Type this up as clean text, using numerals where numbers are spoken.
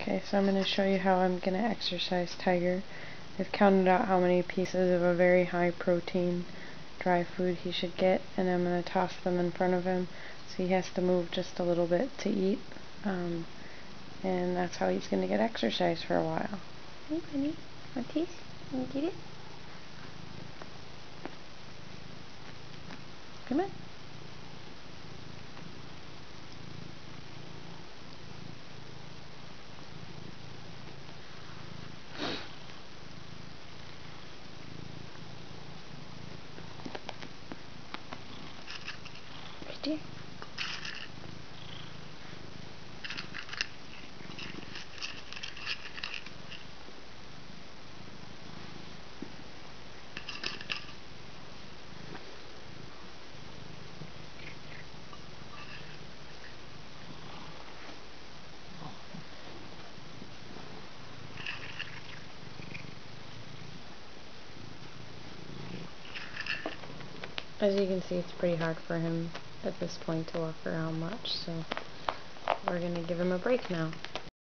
Okay, so I'm going to show you how I'm going to exercise Tiger. I've counted out how many pieces of a very high protein dry food he should get, and I'm going to toss them in front of him so he has to move just a little bit to eat, and that's how he's going to get exercise for a while. Hey buddy, want a piece? Want to get it? Come on. Right there. As you can see, it's pretty hard for him at this point to walk around much, so we're going to give him a break now.